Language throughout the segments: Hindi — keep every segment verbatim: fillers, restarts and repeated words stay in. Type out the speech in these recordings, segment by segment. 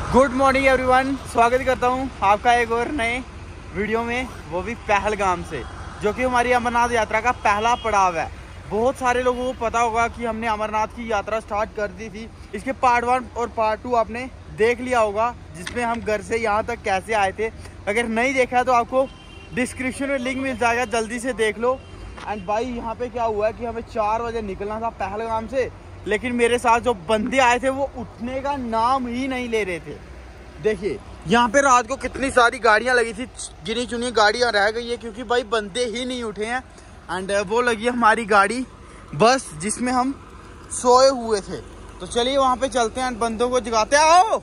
गुड मॉर्निंग एवरीवन, स्वागत करता हूं आपका एक और नए वीडियो में, वो भी पहलगाम से, जो कि हमारी अमरनाथ यात्रा का पहला पड़ाव है। बहुत सारे लोगों को पता होगा कि हमने अमरनाथ की यात्रा स्टार्ट कर दी थी। इसके पार्ट वन और पार्ट टू आपने देख लिया होगा, जिसमें हम घर से यहाँ तक कैसे आए थे। अगर नहीं देखा है तो आपको डिस्क्रिप्शन में लिंक मिल जाएगा, जल्दी से देख लो। एंड भाई यहाँ पे क्या हुआ है कि हमें चार बजे निकलना था पहलगाम से, लेकिन मेरे साथ जो बंदे आए थे वो उठने का नाम ही नहीं ले रहे थे। देखिए यहाँ पे रात को कितनी सारी गाड़ियाँ लगी थी, गिनी चुनी गाड़ियाँ रह गई है क्योंकि भाई बंदे ही नहीं उठे हैं। एंड वो लगी हमारी गाड़ी बस, जिसमें हम सोए हुए थे। तो चलिए वहाँ पे चलते हैं, बंदों को जगाते हैं। आओ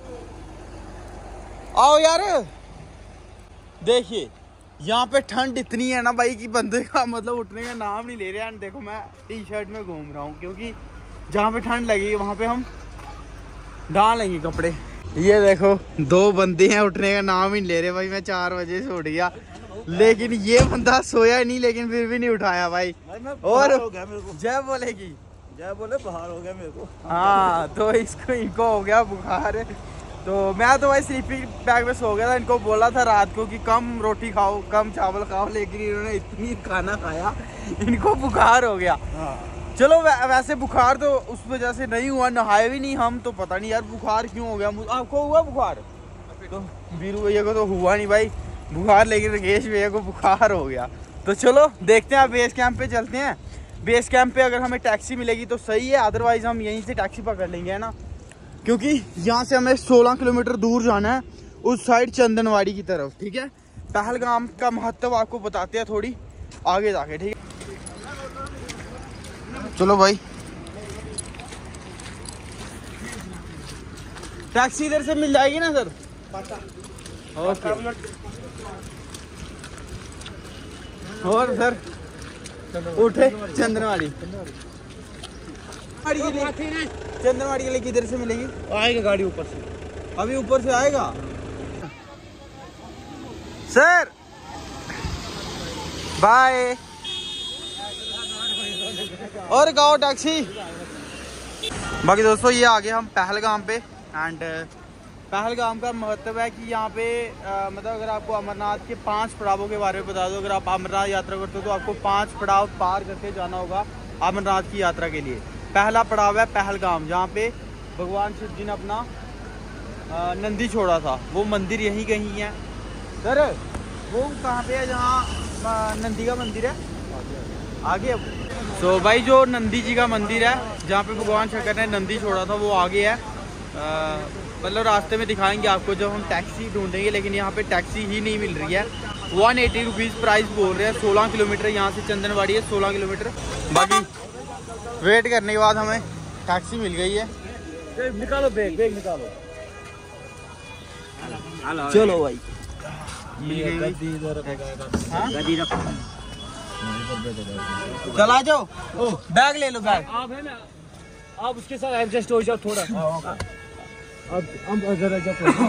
आओ यार, देखिए यहाँ पे ठंड इतनी है ना भाई कि बंदे का मतलब उठने का नाम नहीं ले रहे हैं। देखो मैं टी शर्ट में घूम रहा हूँ क्योंकि जहाँ पे ठंड लगेगी वहाँ पे हम डाल लेंगे कपड़े। ये देखो दो बंदे हैं, उठने का नाम ही नहीं ले रहे भाई। मैं चार बजे से उठ गया, लेकिन ये बंदा सोया नहीं, लेकिन फिर भी नहीं उठाया भाई। और जय बोलेगी, जय बोले बुखार हो गया मेरे को। हाँ तो इसको इनको हो गया बुखार। तो मैं तो भाई स्लीपिंग बैग में सो गया था। इनको बोला था रात को कि कम रोटी खाओ, कम चावल खाओ, लेकिन इन्होंने इतनी खाना खाया इनको बुखार हो गया। हाँ। चलो वै, वैसे बुखार तो उस वजह से नहीं हुआ, नहाए भी नहीं हम, तो पता नहीं यार बुखार क्यों हो गया। आपको हुआ बुखार? तो बीरू भैया को तो हुआ नहीं भाई बुखार, लेकिन राकेश भैया को बुखार हो गया। तो चलो देखते हैं, बेस कैंप पे चलते हैं। बेस कैंप पे अगर हमें टैक्सी मिलेगी तो सही है, अदरवाइज हम यहीं से टैक्सी पकड़ लेंगे, है ना। क्योंकि यहाँ से हमें सोलह किलोमीटर दूर जाना है, उस साइड चंदनवाड़ी की तरफ, ठीक है। पहलगाम का महत्व आपको बताते हैं थोड़ी आगे जाके, ठीक है। चलो भाई, टैक्सी इधर से मिल जाएगी ना सर? ओके। और सर उठे चंदनवाड़ी चंदनवाड़ी के लिए किधर से मिलेगी? आएगा गाड़ी ऊपर से, अभी ऊपर से आएगा सर। बाय। और गाओ टैक्सी। बाकी दोस्तों ये आगे हम पहलगाम पे। एंड पहलगाम का महत्व है कि यहाँ पे आ, मतलब अगर आपको अमरनाथ के पांच पड़ावों के बारे में बता दो। अगर आप अमरनाथ यात्रा करते हो तो आपको पांच पड़ाव पार करके जाना होगा अमरनाथ की यात्रा के लिए। पहला पड़ाव है पहलगाम, जहाँ पे भगवान शिव जी ने अपना आ, नंदी छोड़ा था। वो मंदिर यहीं कहीं है सर। वो कहाँ पे है जहाँ नंदी का मंदिर है? आगे। तो so, भाई जो नंदी जी का मंदिर है जहाँ पे भगवान शंकर ने नंदी छोड़ा था वो आगे है। मतलब रास्ते में दिखाएंगे आपको जब हम टैक्सी ढूंढेंगे, लेकिन यहाँ पे टैक्सी ही नहीं मिल रही है। वन एटी रुपीज़ प्राइस बोल रहे हैं। सोलह किलोमीटर यहाँ से चंदनवाड़ी है, सोलह किलोमीटर। बाकी वेट करने के बाद हमें टैक्सी मिल गई है। निकालो बैग, बैग निकालो। चलो भाई, चला जाओ, बैग ले लो। बैग आप है ना, आप उसके साथ एडजस्ट हो जाओ थोड़ा। अब हम जरा जाओ,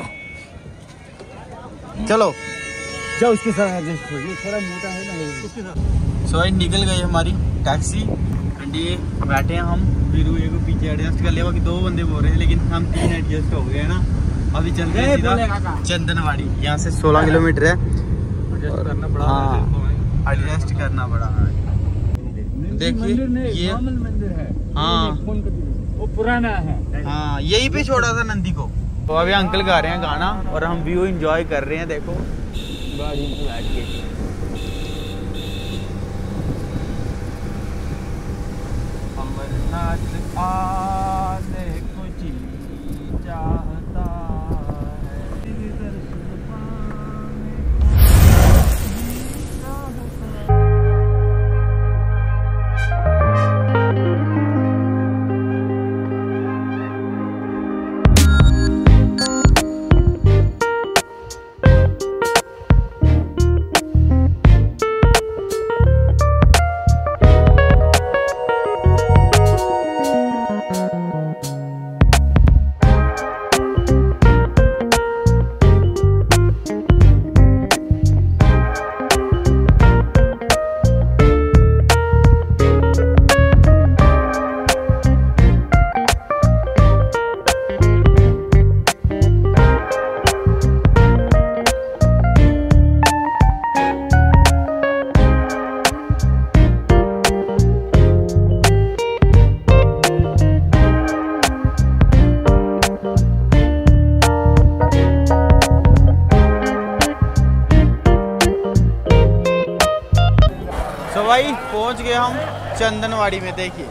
चलो जाओ उसके साथ एडजस्ट हो, ये थोड़ा मोटा है ना उसके साथ। सो निकल गई हमारी टैक्सी। एंड ये बैठे हैं हम, वीरू ये को पीछे एडजस्ट कर लिया। बाकी दो बंदे बोल रहे हैं, लेकिन हम तीन एडजस्ट हो गए हैं ना। अभी चलते हैं सीधा चंदनवाड़ी। यहाँ से सोलह किलोमीटर है, करना पड़ा। हाँ एडजस्ट करना पड़ा है। देखिए ये मंदिर है, हाँ वो पुराना है। हाँ यहीं पे छोड़ा था नंदी को। तो अभी अंकल गा रहे हैं गाना और हम व्यू एंजॉय कर रहे हैं। देखो गाड़ी में बैठ के। अमरनाथ आने को जी चाहता है, दर्शन पाने जी चाहता है। चंदनवाड़ी में, देखिए।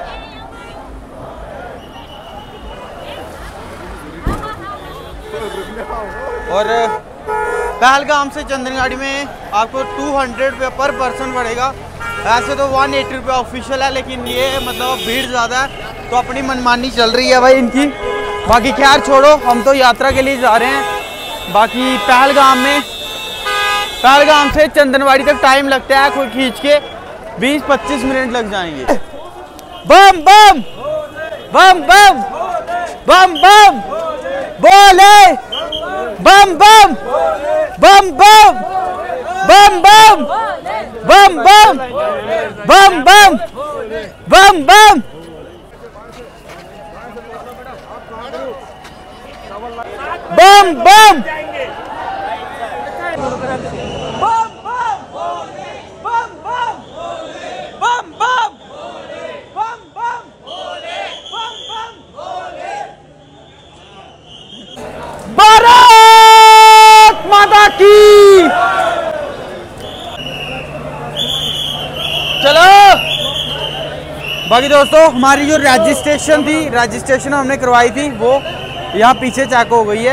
और पहलगाम से चंदनवाड़ी में आपको टू हंड्रेड रुपये पर पर्सन पड़ेगा। ऐसे तो वन एट्टी रुपये ऑफिशियल है, लेकिन ये मतलब भीड़ ज़्यादा है तो अपनी मनमानी चल रही है भाई इनकी। बाकी खैर छोड़ो, हम तो यात्रा के लिए जा रहे हैं। बाकी पहलगाम में पहलगाम से चंदनवाड़ी तक टाइम लगता है, कोई खींच के बीस पच्चीस मिनट लग जाएंगे। बम बम बम बम बम बम बोले, बम बम बम बम बम बम बम बम बम बम बम बम बम बम भारत माता की। चलो बाकी दोस्तों, हमारी जो रजिस्ट्रेशन थी रजिस्ट्रेशन हमने करवाई थी वो यहाँ पीछे चेक हो गई है।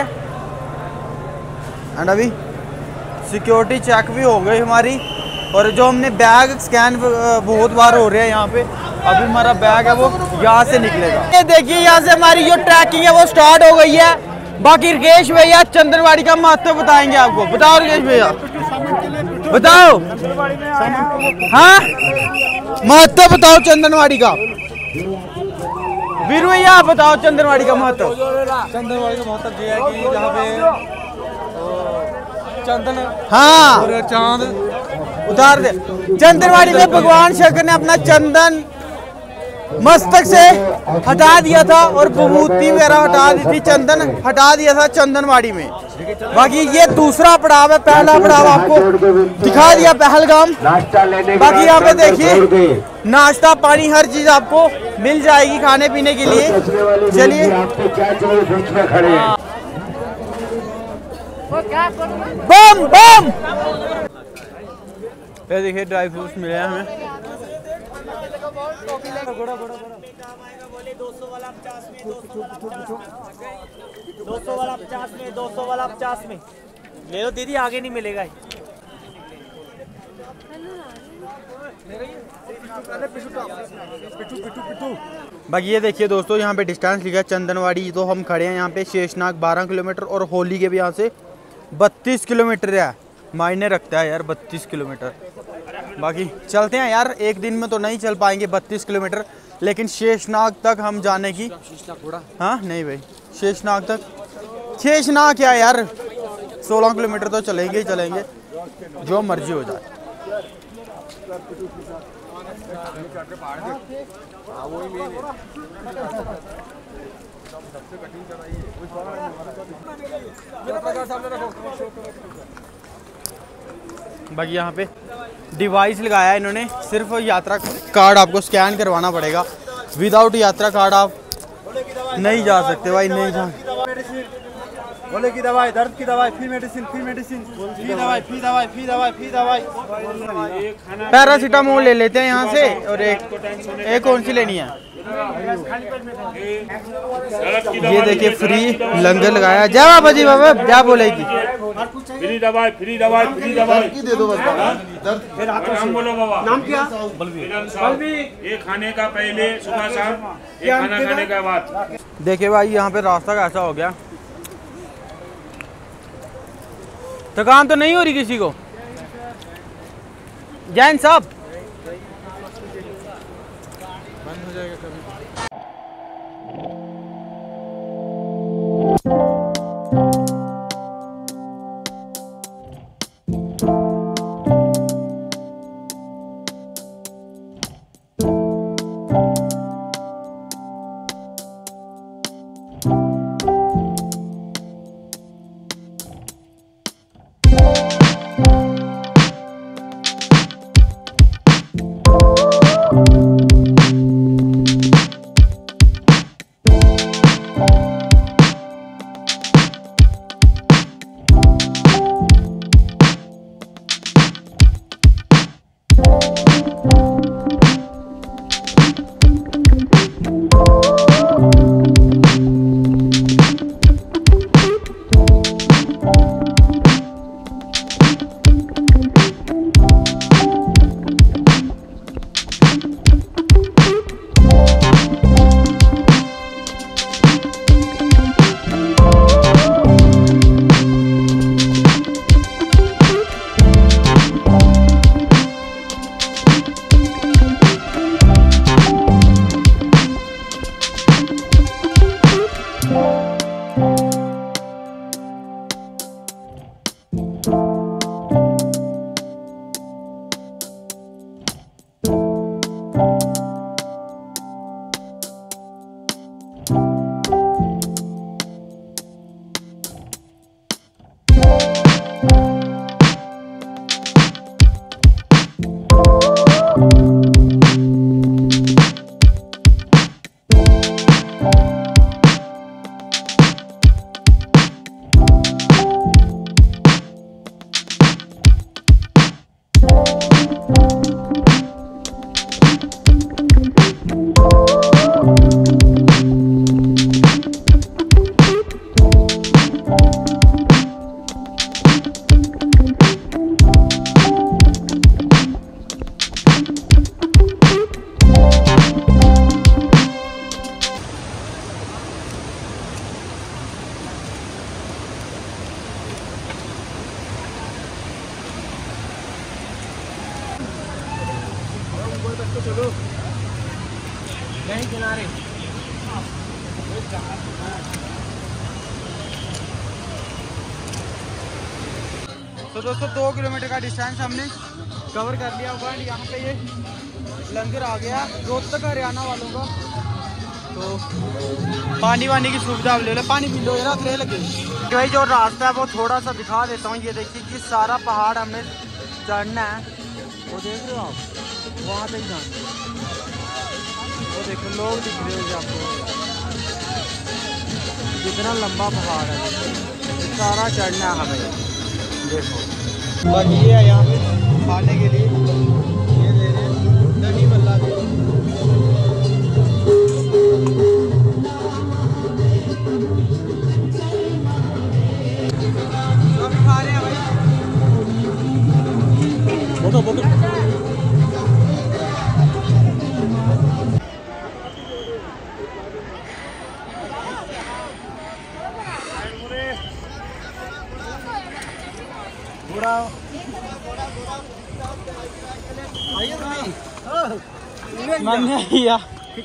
एंड अभी सिक्योरिटी चेक भी हो गई हमारी। और जो हमने बैग स्कैन बहुत बार हो रहे हैं यहाँ पे, अभी हमारा बैग है वो यहाँ से निकलेगा। ये देखिए यहाँ से हमारी जो ट्रैकिंग है वो स्टार्ट हो गई है। बाकी राकेश भैया चंदनवाड़ी का महत्व बताएंगे आपको। बताओ राकेश भैया, बताओ। हाँ, महत्व बताओ चंदनवाड़ी का। वीरू भैया बताओ चंदनवाड़ी का महत्व। चंदनवाड़ी का महत्व ये है कि जहाँ पे चंदन हाँ और चांद उतार दे। चंदनवाड़ी में भगवान शंकर ने अपना चंदन मस्तक से हटा दिया था और विभूति वगैरह हटा दी थी, चंदन हटा दिया था चंदनवाड़ी में। बाकी ये दूसरा पड़ाव है, पहला पड़ाव आपको दिखा दिया पहलगाम। बाकी यहाँ पे देखिए नाश्ता पानी हर चीज आपको मिल जाएगी खाने पीने के लिए। चलिए बम बम। ये देखिए ड्राई फ्रूट्स मिले हैं हमें। दो सौ वाला पचास में, दो सौ वाला पचास में, दो सौ वाला पचास में ले लो दीदी, आगे नहीं मिलेगा। बाकी ये देखिए दोस्तों, यहाँ पे डिस्टेंस लिखा है चंदनवाड़ी, तो हम खड़े हैं यहाँ पे। शेषनाग बारह किलोमीटर और होली के भी यहाँ से बत्तीस किलोमीटर है। मायने रखता है यार बत्तीस किलोमीटर। बाकी चलते हैं यार, एक दिन में तो नहीं चल पाएंगे बत्तीस किलोमीटर, लेकिन शेषनाग तक हम जाने की। हाँ नहीं भाई, शेषनाग तक। शेषनाग क्या यार, सोलह किलोमीटर तो चलेंगे ही चलेंगे, जो मर्जी हो जाए। बाकी यहाँ पे डिवाइस लगाया है इन्होंने, सिर्फ यात्रा कार्ड आपको स्कैन करवाना पड़ेगा। विदाउट यात्रा कार्ड आप नहीं जा सकते भाई, नहीं जा। बोले की दवाई, दर्द की दवाई, free medicine, free medicine, free दवाई, फ्री दवाई, फ्री दवाई, फ्री दवाई। पैरासीटामोल ले लेते हैं यहाँ से। और एक एक कौन सी लेनी है? ये देखिए फ्री लंगर लगाया। जय बाबा जी, बाबा क्या बोलेगी? फ्री दवाई, फ्री दवाई, फ्री दवाई दे दो बस। नाम बोलो बाबा। नाम क्या? बलबीर। ये खाने का पहले सुबह शाम, ये खाना खाने का बाद। देखिए भाई यहाँ पे रास्ता कैसा हो गया। थकान तो नहीं हो रही किसी को? जैन साहब बंद हो जाएगा कभी। सारे। तो दोस्तों दो किलोमीटर का डिस्टेंस हमने कवर कर लिया होगा। यहाँ पे ये लंगर आ गया रोहतक हरियाणा वालों का। तो पानी वानी की सुविधा अवेलेबल है, पानी पी लो यार ले लगे। भाई जो रास्ता है वो थोड़ा सा दिखा देता हूँ। ये देखिए कि सारा पहाड़ हमें चढ़ना है, वो देख रहे हो आप, वहाँ तक जाना। वो देखो लोग दिख रहे हो आपको, कितना लंबा पहाड़ है, ये सारा चढ़ना है हमें। देखो बाकी ये है यहाँ पे खाने के लिए, ये दे रहे हैं दही बल्ला भी। खा रहे हैं भाई, बोलो बोलो। मन किया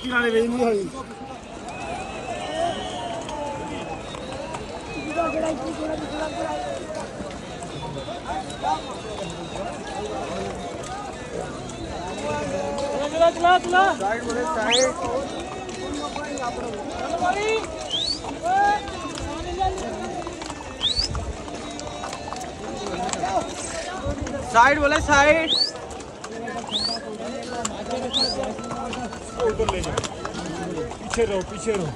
साइड बोले साइड। पीछे रहो पीछे रहो।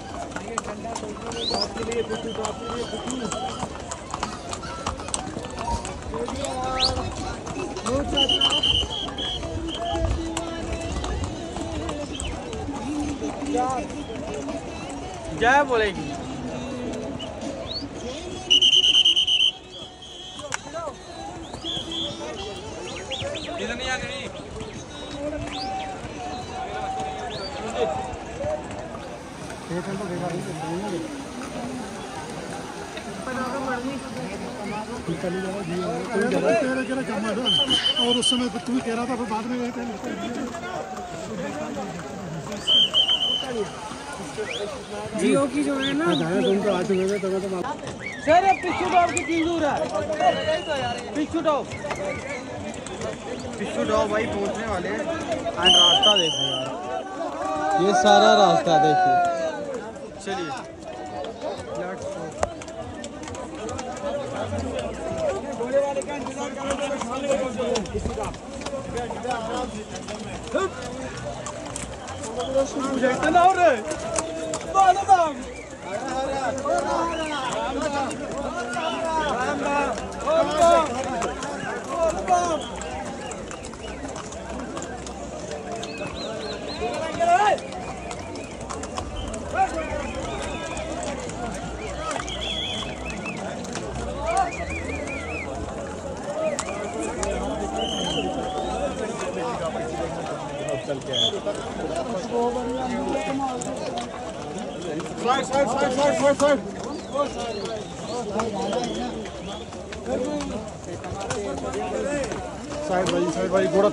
जय बोलेगी। इतनी आ गई। और उस समय तू कह रहा था फिर बाद में जियो की जो है ना तुम तो आ चुके थे तो सर पिछू डॉग की चीज दूर है। पिछू डॉग पिछू डॉग भाई पहुंचने वाले हैं। एंड रास्ता देखो यार, ये सारा रास्ता देखिए। चलिए side side side side side side भाई साइड भाई घोड़ा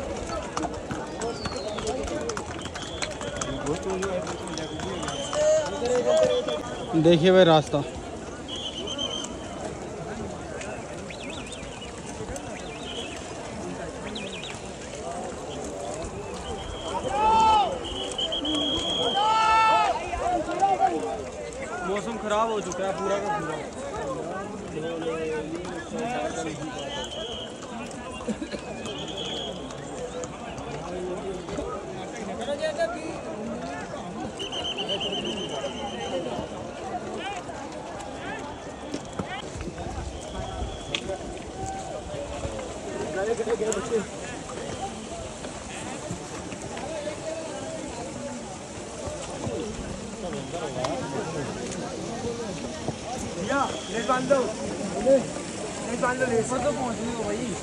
देखिए भाई रास्ता। मौसम खराब हो चुका है पूरा का पूरा। तो पहुंचने को भाई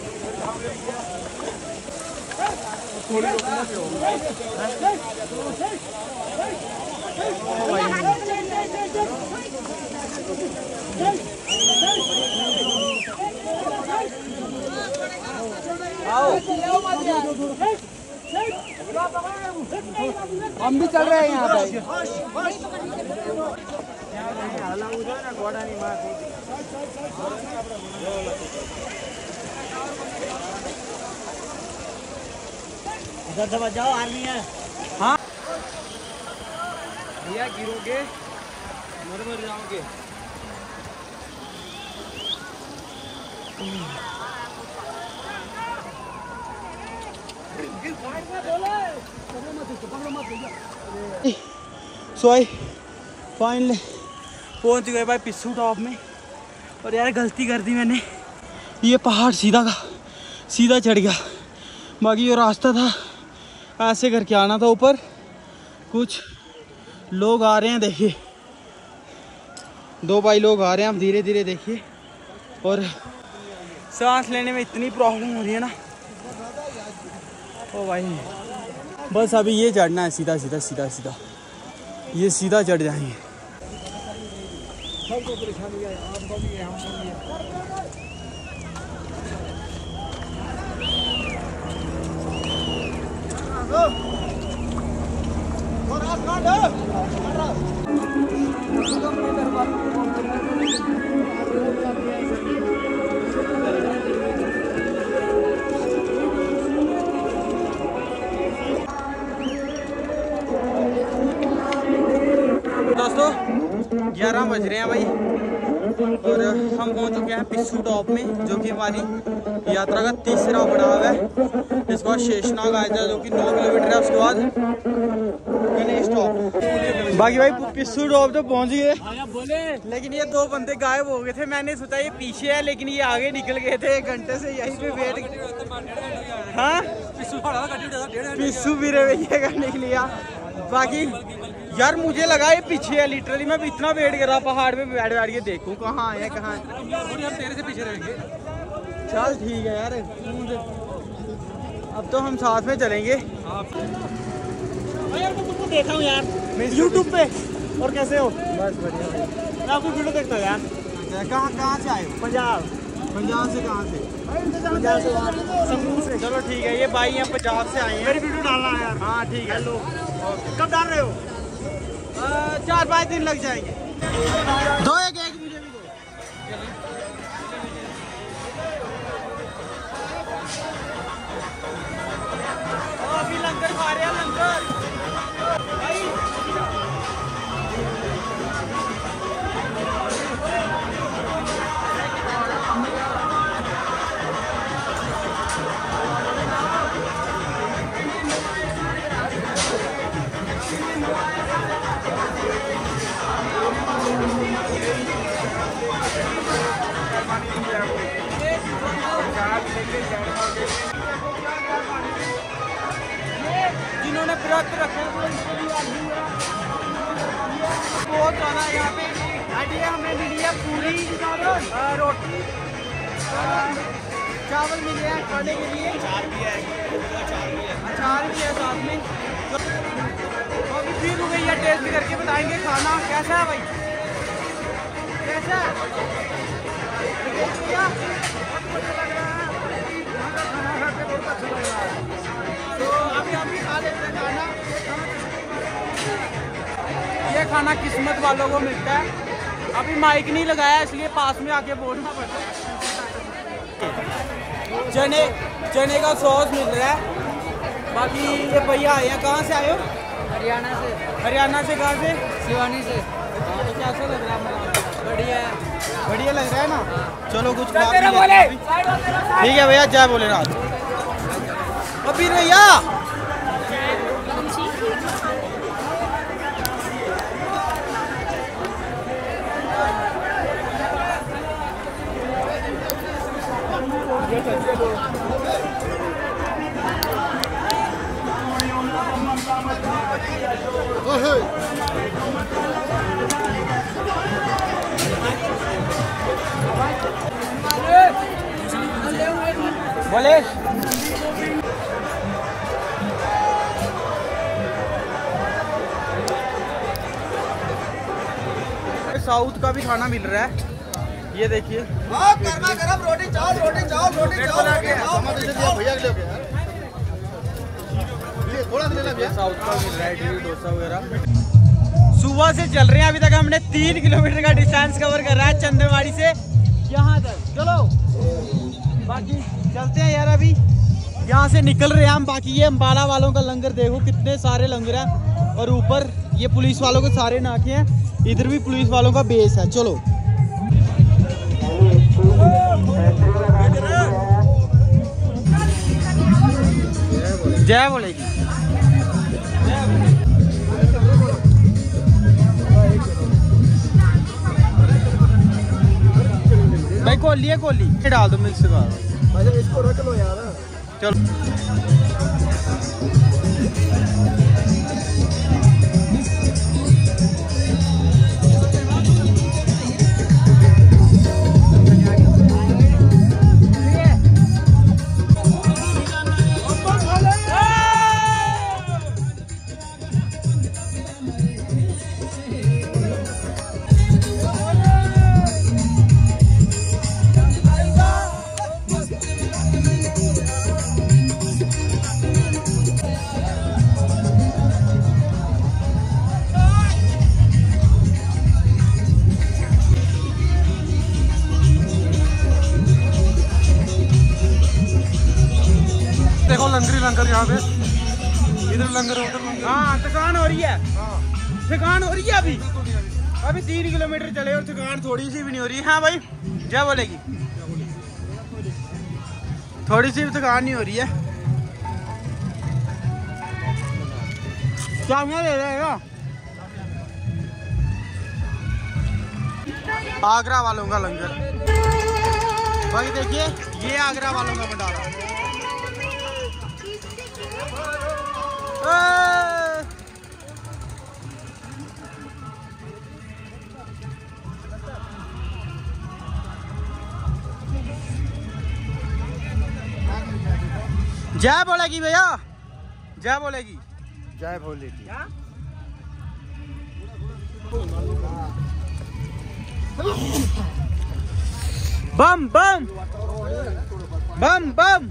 आओ हम भी चल रहे हैं यहाँ पे। इधर से बच जाओ, आर्मी है। हाँ भैया गिरोगे मर मर जाओगे। सोई फाइनली पहुंच गए भाई पिस्सू टॉप में। और यार गलती कर दी मैंने, ये पहाड़ सीधा का सीधा चढ़ गया। बाकी जो रास्ता था ऐसे करके आना था ऊपर। कुछ लोग आ रहे हैं, देखिए दो भाई लोग आ रहे हैं। आप धीरे धीरे देखिए। और सांस लेने में इतनी प्रॉब्लम हो रही है ना। ओ भाई बस अभी ये चढ़ना है सीधा सीधा सीधा सीधा, ये सीधा चढ़ जाएंगे। सबको परेशानी है, आपको भी है, हमको भी है। दोस्तों ग्यारह बज रहे हैं भाई और हम पहुंच चुके हैं पिस्सू टॉप में, जो कि हमारी यात्रा का तीसरा पड़ाव है। इसके बाद शेषनाग आया था जो कि नौ किलोमीटर है। उसके बाद गणेश टॉप। बाकी भाई पिस्सू टॉप तो पहुंच गए, लेकिन ये दो बंदे गायब हो गए थे। मैंने सोचा ये पीछे है, लेकिन ये आगे निकल गए थे। एक घंटे से यहीं पे वेट। हाँ पिस्सू फिर भैया करने के लिए। बाकी यार मुझे लगा ये पीछे है लिटरली। मैं इतना वेट कर रहा पहाड़ पे बैठ बैठ के देखूं कहाँ है कहाँ है। हम तेरे से पीछे रहेंगे। चल ठीक है यार, अब तो हम साथ में चलेंगे। यार मैं तुमको देखा हूँ यार यूट्यूब पे। और कैसे हो? बस बढ़िया भाई। मैं आपको वीडियो देखता हूँ यार। कहाँ कहाँ से आए हो? पंजाब। पंजाब से कहाँ से? पंजाब से संगरूर से। चलो ठीक है, ये भाई यहाँ पंजाब से आए हैं। मेरी वीडियो डालना है यार। हाँ ठीक है। हेलो कब डाल रहे हो? आ, चार पाँच दिन लग जाएंगे। दो एक एक मुझे भी दो। अभी लंगर खा रहे हैं, लंगर जिन्होंने व्रत रखे बहुत ज़्यादा यहाँ पे आइडिया हमें मिली है। पूरी रोटी चावल मिले हैं खाने के लिए। अचार भी है, अचार भी है साथ में। तो अभी फिर भैया टेस्ट करके बताएंगे खाना कैसा है भाई, कैसा है। तो अभी हम भी खा लेते हैं खाना। ये खाना किस्मत वालों को मिलता है। अभी माइक नहीं लगाया इसलिए पास में आके बोलना पड़ता है। चने चने का सॉस मिल रहा है। बाकी ये भैया आए हैं, कहाँ से आए हो? हरियाणा से। हरियाणा से कहाँ से? शिवानी से। हाँ, तो कैसा लग रहा है? बढ़िया है, बढ़िया लग रहा है ना। चलो कुछ खा पी लेते हैं। ठीक है भैया, जय भोलेनाथ। अभी भैया बोले साउथ का भी खाना मिल रहा है। ये देखिए गर्मा गर्म रोटी चावल रोटी चावल रोटी चावल भैया के लिए साउथ का मिल रहा है इडली डोसा वगैरह। सुबह से चल रहे हैं, अभी तक हमने तीन किलोमीटर का डिस्टेंस कवर कर रहा है चंद्रवाड़ी से यहाँ तक। चलो बाकी चलते हैं यार, अभी यहाँ से निकल रहे हैं हम। बाकी ये अम्बाला वालों का लंगर देखो, कितने सारे लंगर हैं, और ऊपर ये पुलिस वालों के सारे नाके हैं, इधर भी पुलिस वालों का बेस है। चलो जय बोलेगी। भाई कोली है, कोली डाल दो मिक्स कर, इसको रख लो यार। चलो देखो लंगर ही लंगर यहाँ पे, इधर लंगर उधर लंगर। हाँ थकान हो रही है, थकान हो रही है। अभी अभी तीन किलोमीटर चले और थकान थोड़ी सी भी नहीं हो रही है। हाँ भाई क्या बोलेगी, थोड़ी सी भी थकान नहीं हो रही है। क्या मैं ले रहेगा आगरा वालों का लंगर। भाई देखिए ये आगरा वालों का भंडारा। जय बोलेगी भैया, जय बोलेगी, जय बोलेगी। बम बम बम बम।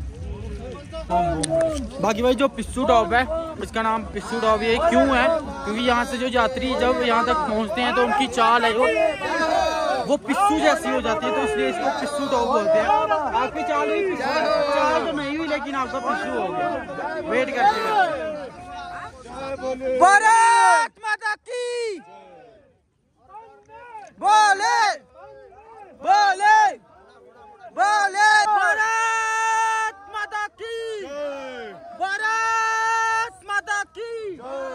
बाकी भाई जो पिस्सू टॉप है, इसका नाम पिस्सू टॉप ये क्यों है, क्योंकि यहाँ से जो यात्री जब यहाँ तक पहुँचते हैं तो उनकी चाल है वो वो पिस्सू जैसी हो जाती है, तो इसलिए इसको पिस्सू टॉप बोलते हैं। आपकी चाल हुई पिस्सू, चाल तो नहीं हुई लेकिन आपका पिस्सू हो गया। वेट करते हैं। भारत माता की बोले बोले बोले, भारत माता की, भारत माता की।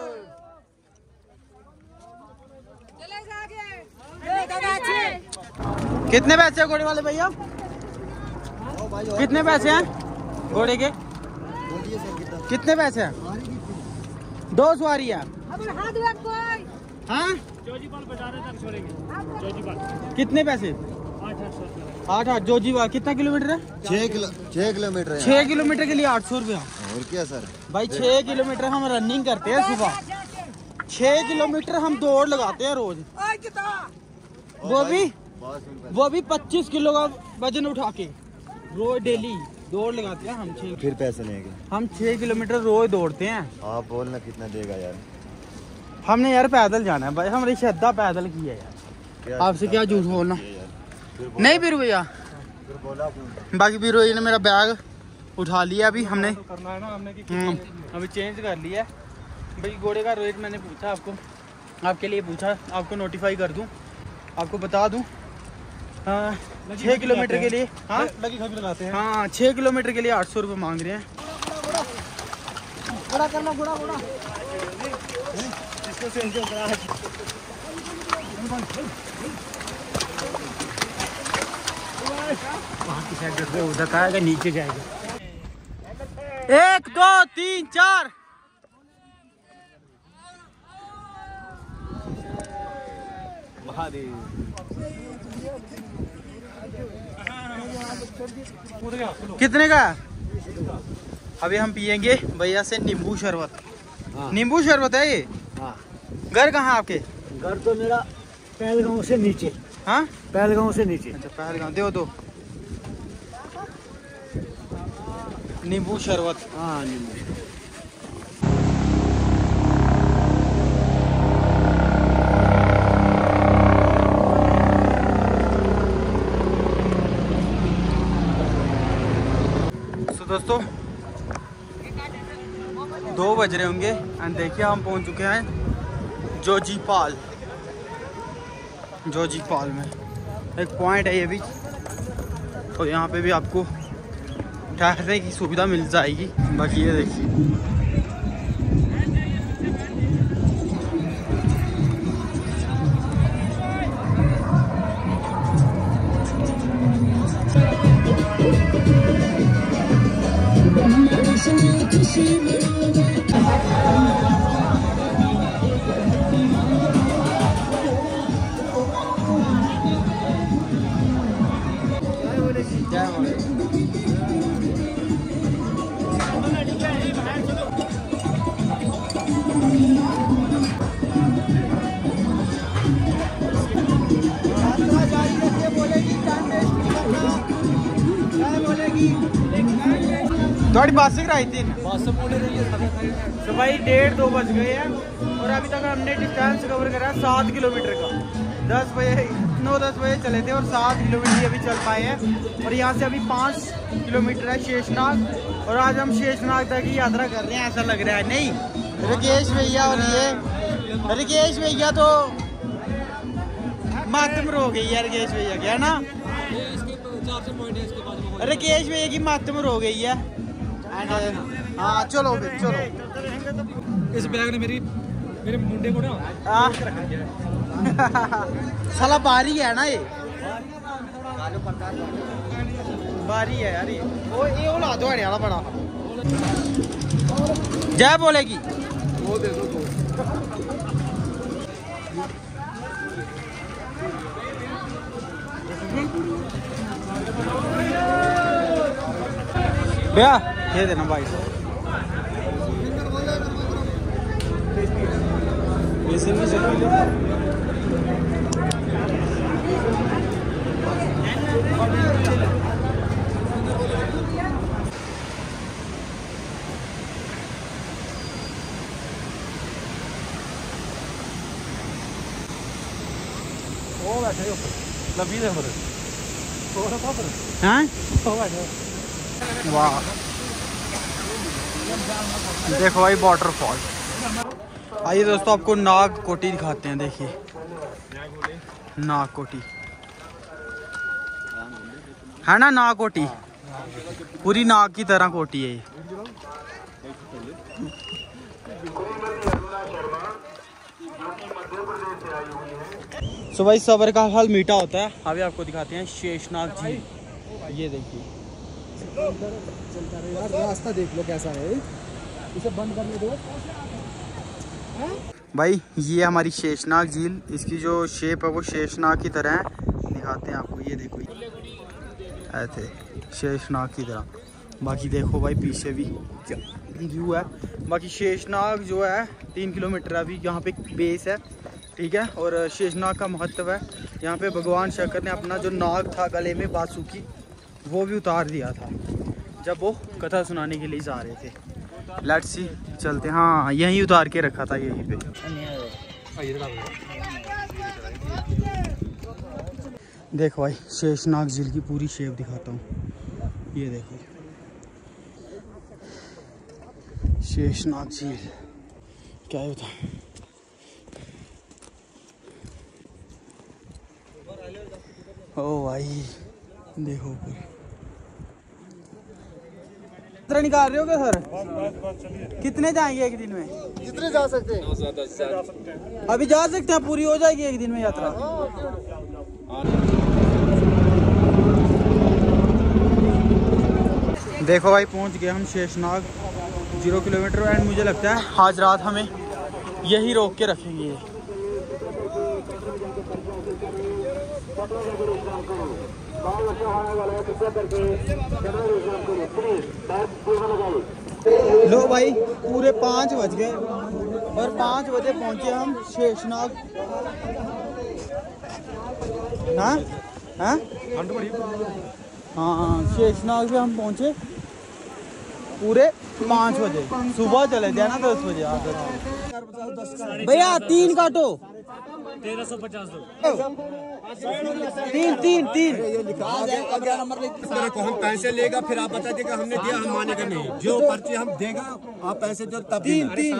कितने पैसे हैं घोड़े वाले भैया, कितने पैसे हैं घोड़े के, कितने पैसे हैं? दो सवारी है। हाँ कितने पैसे? आठ आठ जोजीवाल। कितना किलोमीटर है? छह किलो छह किलोमीटर है। छह किलोमीटर के लिए आठ सौ रुपया। और क्या सर भाई छह किलोमीटर हम रनिंग करते हैं सुबह, छह किलोमीटर हम दौड़ लगाते हैं रोज, वो भी वो भी पच्चीस किलो का वजन उठा के रोज डेली दौड़ लगाते हैं हम। छह फिर पैसे लेंगे हम छह किलोमीटर रोज दौड़ते हैं। आप बोलना कितना देगा यार? हमने यार पैदल जाना है भाई, हमने श्रद्धा पैदल की है यार। आपसे क्या झूठ बोलना। नहीं बीरू भैया, बाकी बीरू भैया ने मेरा बैग उठा लिया। अभी हमने करना है ना, हमने की अभी चेंज कर लिया है भाई। घोड़े का रेट मैंने पूछा आपको, आपके लिए पूछा, आपको नोटिफाई कर दूं, आपको बता दूं। हाँ छः किलोमीटर के लिए, हाँ लगी खबी लगाते हैं। हाँ छः किलोमीटर के लिए आठ सौ रुपये मांग रहे हैं। घोड़ा करना, घोड़ा घोड़ा वहाँ की साइड उधर का आएगा, नीचे जाएगा। एक दो तीन चार। कितने का? अभी हम पियेंगे भैया से नींबू शरबत। नींबू शरबत है ये। हाँ। घर कहाँ है आपके? घर तो मेरा पहलगांव से नीचे। हाँ पहलगांव से नीचे। अच्छा पहलगांव। दो दो नींबू शरबत। हाँ नींबू। बज रहे होंगे एंड देखिए हम पहुंच चुके हैं जोजीपाल। जोजीपाल में एक पॉइंट है ये भी, तो यहाँ पे भी आपको ठहरने की सुविधा मिल जाएगी। बाकी ये देखिए थोड़ी बात से कराई थी तो भाई डेढ़ दो बज गए हैं और अभी तक हमने डिस्टेंस कवर करा सात किलोमीटर का। दस बजे नौ दस बजे चले थे और सात किलोमीटर अभी चल पाए हैं और यहाँ से अभी पाँच किलोमीटर है शेषनाग और आज हम शेषनाग तक की यात्रा कर रहे हैं ऐसा लग रहा है। नहीं रिकेश भैया और ये रिकेश भैया तो मातम हो गई है। रिकेश भैया क्या ना रिकेश भैया की मातम हो गई है। हाँ चलो फिर चलो। इस बैग ने मेरी मेरे मुंडे को ना साला बारी है ना ये बारी है यार ये वो ये वो ला दो वाला बड़ा जय बोलेगी वो दे दो भैया ये देना भाई वो बैठे ऊपर लंबी दे ऊपर वो रखा ऊपर हैं वो बैठे। वाह देखो भाई वाटरफॉल। आइए दोस्तों आपको नाग कोटी दिखाते हैं। देखिए नाग कोटी है ना, नाग कोटी पूरी नाग की तरह कोटी है ये। सो भाई सबर का फल मीठा होता है। अभी आपको दिखाते हैं शेषनाग झील। ये देखिए यार रास्ता देख लो कैसा है, इसे बंद करने दो भाई। ये हमारी शेषनाग झील, इसकी जो शेप है वो शेषनाग की तरह है। दिखाते हैं आपको, ये देखो ऐसे शेषनाग की तरह। बाकी देखो भाई पीछे भी व्यू है। बाकी शेषनाग जो है तीन किलोमीटर अभी यहाँ पे बेस है, ठीक है। और शेषनाग का महत्व है, यहाँ पे भगवान शंकर ने अपना जो नाग था गले में बासुकी वो भी उतार दिया था जब वो कथा सुनाने के लिए जा रहे थे। लेट्स सी चलते हैं। हाँ यहीं उतार के रखा था यहीं पे। देखो भाई शेषनाग झील की पूरी शेप दिखाता हूँ। ये देखो शेषनाग झील क्या होता है। ओ भाई देखो ऊपर कितना निकाल रहे हो क्या सर? बस बस बस चलिए। कितने जाएंगे एक दिन में? जितने जा सकते हैं अभी जा सकते हैं, पूरी हो जाएगी एक दिन में यात्रा। देखो भाई पहुंच गए हम शेषनाग, जीरो किलोमीटर। एंड मुझे लगता है आज रात हमें यही रोक के रखेंगे। लो भाई पूरे पाँच बज गए और पाँच बजे पहुंचे हम शेषनाग। हाँ हाँ हाँ शेषनाग से हम पहुंचे पूरे पाँच बजे। सुबह चले थे ना दस बजे। भैया तीन काटो। तेरह सौ पचास दो। तीन तीन तीन को हम पैसे लेगा फिर आप बता देगा हमने दिया, हम मानेगा नहीं। जो पर्ची हम देगा आप पैसे दो तब तीन तीन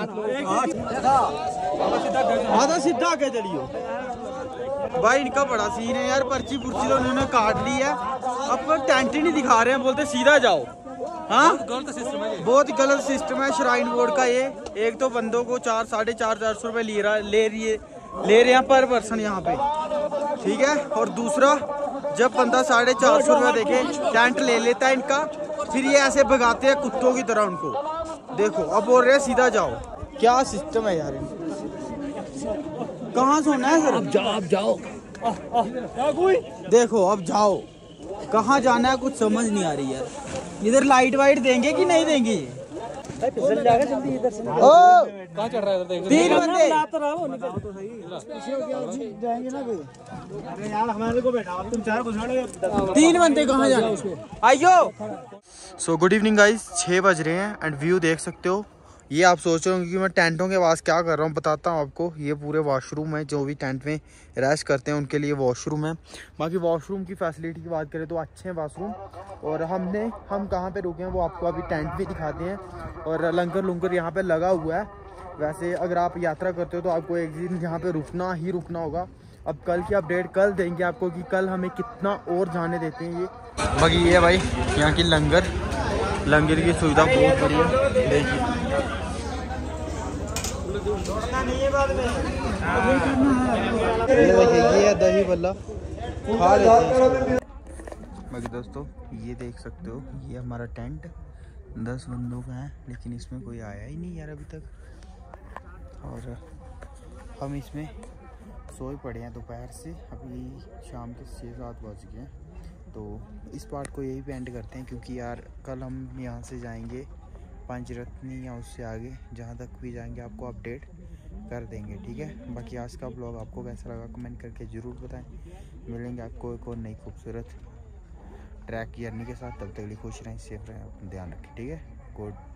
आधा सीधा आगे चलियो। भाई इनका बड़ा सीन है यार, पर्ची पुर्ची तो उन्होंने काट ली है, अब टेंट ही नहीं दिखा रहे हैं, बोलते सीधा जाओ। हाँ बहुत गलत सिस्टम है श्राइन बोर्ड का ये। एक तो बंदों को चार साढ़े चार चार सौ रुपये ले रहा ले रही है ले रहे हैं पर पर्सन यहाँ पे, ठीक है। और दूसरा जब बंदा साढ़े चार सौ रुपये देखे टेंट ले लेता है इनका, फिर ये ऐसे भगाते हैं कुत्तों की तरह उनको। देखो अब बोल रहे हैं सीधा जाओ, क्या सिस्टम है यार। कहाँ सोना है सर? अब जाओ अब जाओ देखो अब जाओ, कहाँ जाना है कुछ समझ नहीं आ रही यार। इधर लाइट वाइट देंगे कि नहीं देंगे? ओ कहाँ चढ़ रहा है इधर? तीन बंदे तीन बंदे कहाँ जाना है? आइयो। सो गुड इवनिंग गाइस, छः बज रहे हैं एंड व्यू देख सकते हो। ये आप सोच रहे हो कि मैं टेंटों के पास क्या कर रहा हूँ, बताता हूँ आपको। ये पूरे वॉशरूम है, जो भी टेंट में रेस्ट करते हैं उनके लिए वॉशरूम है। बाकी वॉशरूम की फैसिलिटी की बात करें तो अच्छे हैं वॉशरूम। और हमने हम कहाँ पे रुके हैं वो आपको अभी टेंट भी दिखाते हैं। और लंगर लुंगर यहाँ पे लगा हुआ है। वैसे अगर आप यात्रा करते हो तो आपको एक दिन यहाँ पे रुकना ही रुकना होगा। अब कल की अपडेट कल देंगे आपको कि कल हमें कितना और जाने देते हैं ये। बाकी ये भाई यहाँ की लंगर लंगर की सुविधा बहुत बढ़िया, देखिए। ये है दही बल्ला, खा लेते हैं। बाकी दोस्तों ये देख सकते हो, ये हमारा टेंट दस बंदों का है, लेकिन इसमें कोई आया ही नहीं यार अभी तक। और हम इसमें सोए पड़े हैं दोपहर से, अभी शाम के छः सात बज गए हैं। तो इस पार्ट को यही पेंट करते हैं, क्योंकि यार कल हम यहाँ से जाएंगे पंचरत्नी या उससे आगे, जहाँ तक भी जाएंगे आपको अपडेट कर देंगे, ठीक है। बाकी आज का ब्लॉग आपको कैसा लगा कमेंट करके ज़रूर बताएं। मिलेंगे आपको एक और नई खूबसूरत ट्रैक जर्नी के साथ। तब तक के लिए खुश रहें, सेफ रहें, अपना ध्यान रखें, ठीक है। गुड।